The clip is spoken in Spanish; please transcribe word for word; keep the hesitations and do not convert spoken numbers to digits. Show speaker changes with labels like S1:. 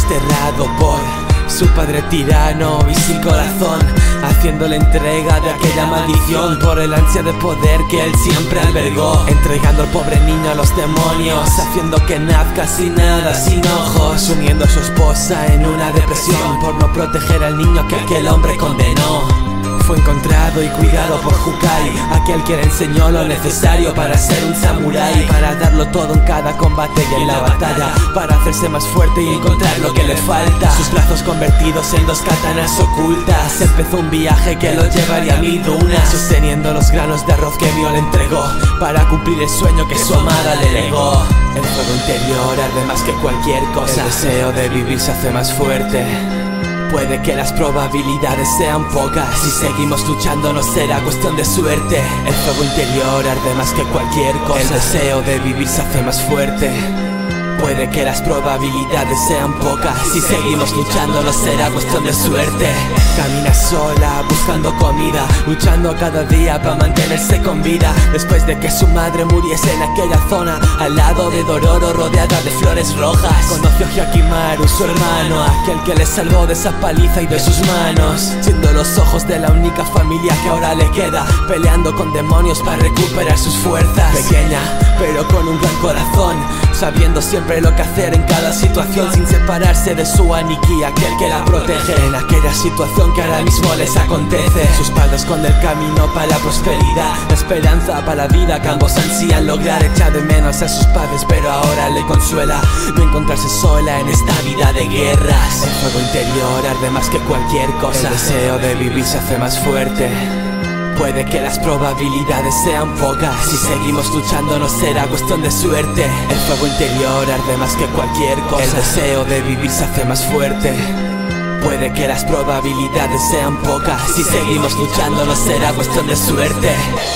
S1: desterrado por su padre tirano y sin corazón, haciéndole entrega de aquella maldición por el ansia de poder que él siempre albergó, entregando al pobre niño a los demonios, haciendo que nazca sin nada, sin ojos, uniendo a su esposa en una depresión por no proteger al niño que aquel hombre condenó. Fue encontrado y cuidado por Jukai, aquel que le enseñó lo necesario para ser un samurái, para darlo todo en cada combate y en la batalla, para hacerse más fuerte y encontrar lo que le falta. Sus brazos convertidos en dos katanas ocultas, empezó un viaje que lo llevaría a mil dunas, sosteniendo los granos de arroz que Mio le entregó para cumplir el sueño que su amada le legó. El fuego interior arde más que cualquier cosa, el deseo de vivir se hace más fuerte. Puede que las probabilidades sean pocas, si seguimos luchando no será cuestión de suerte. El fuego interior arde más que cualquier cosa, el deseo de vivir se hace más fuerte. Puede que las probabilidades sean pocas, si seguimos luchando no será cuestión de suerte. Camina sola buscando comida, luchando cada día para mantenerse con vida, después de que su madre muriese en aquella zona, al lado de Dororo rodeada de flores rojas. Conoció a Hyakimaru, su hermano, aquel que le salvó de esa paliza y de sus manos, siendo los ojos de la única familia que ahora le queda, peleando con demonios para recuperar sus fuerzas. Pequeña pero con un gran corazón, sabiendo siempre lo que hacer en cada situación, sin separarse de su Aniki, aquel que la protege en aquella situación que ahora mismo les acontece. Sus padres esconden el camino para la prosperidad, la esperanza para la vida que ambos ansían lograr. Echa de menos a sus padres pero ahora le consuela no encontrarse sola en esta vida de guerras. El fuego interior arde más que cualquier cosa, el deseo de vivir se hace más fuerte. Puede que las probabilidades sean pocas, si seguimos luchando no será cuestión de suerte. El fuego interior arde más que cualquier cosa, el deseo de vivir se hace más fuerte. Puede que las probabilidades sean pocas, si seguimos luchando no será cuestión de suerte.